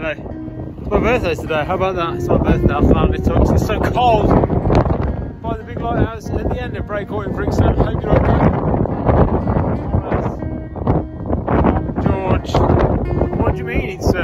today. It's my birthday today, how about that? It's my birthday, I finally took. It's so cold. By the big lighthouse at the end of Breakwater in Brixham. Hope you're all good. George, what do you mean it's